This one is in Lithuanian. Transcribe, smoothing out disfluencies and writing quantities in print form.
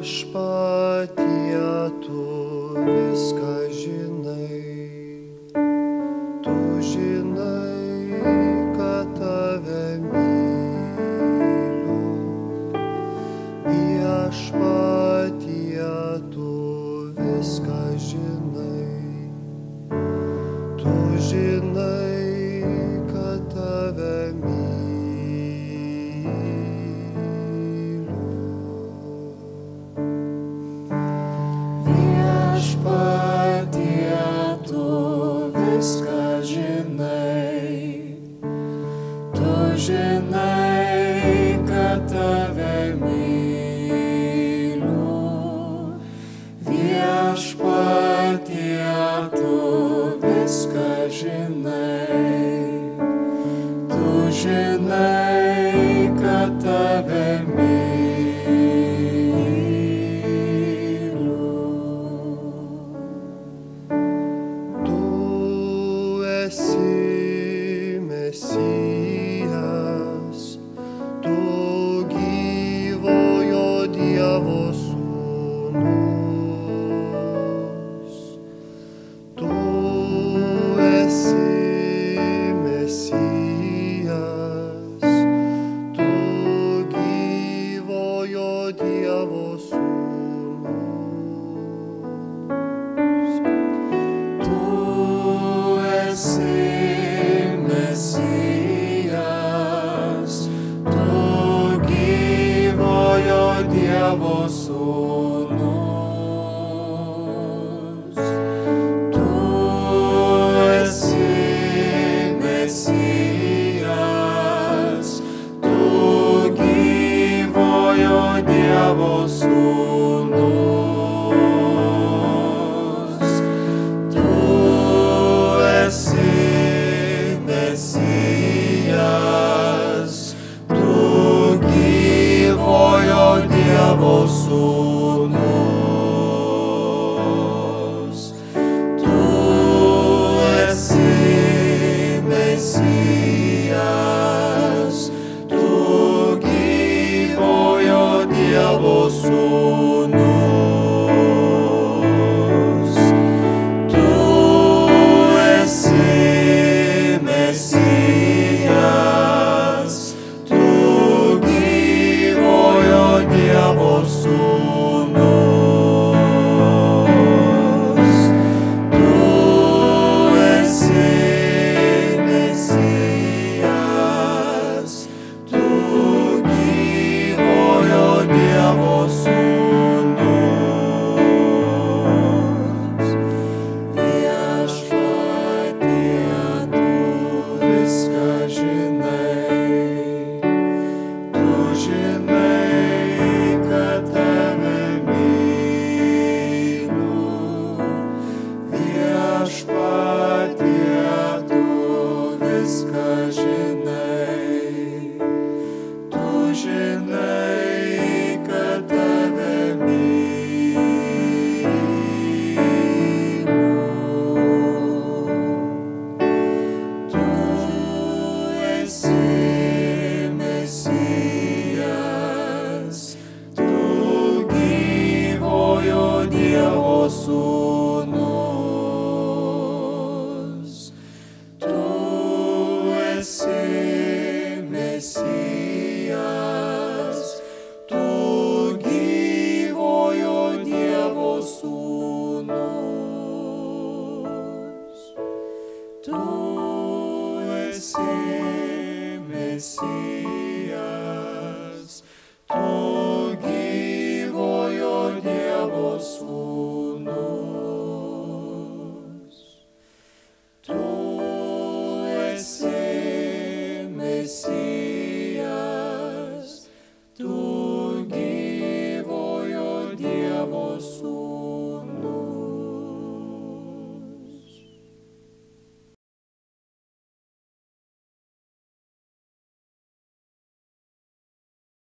Viešpatie, tu viską žinai, tu žinai, kad tave myliu. Viešpatie, tu viską žinai, tu žinai, kad tave myliu. Žinai, kad tave myliu, Viešpatie, tu viską žinai, tu žinai, kad tave myliu. Tu esi Mesijas, tu gyvojo Dievo sūnus. Tu esi Mesijas, tu gyvojo Dievo sūnus. Tu esi Mesijas, tu gyvojo Dievo sūnus. Tu esi Mesijas, tu gyvojo Dievo sūnus. Tu esi Mesijas, tu gyvojo Dievo sūnus. Tu esi Mesijas, tu gyvojo Dievo sūnus. Tu esi Mesijas, tu gyvojo Dievo sūnus. Tu esi Mesijas, tu gyvojo Dievo sūnus. Viešpatie, tu viską žinai, tu žinai, kad tave myliu. Viešpatie, tu viską žinai, tu žinai, kad tave myliu. Tu esi Mesijas, tu gyvojo Dievo sūnus. Tu esi Mesijas, tu gyvojo Dievo sūnus. Tu esi Mesijas, tu gyvojo Dievo sūnus. Tu esi Mesijas, tu gyvojo Dievo sūnus.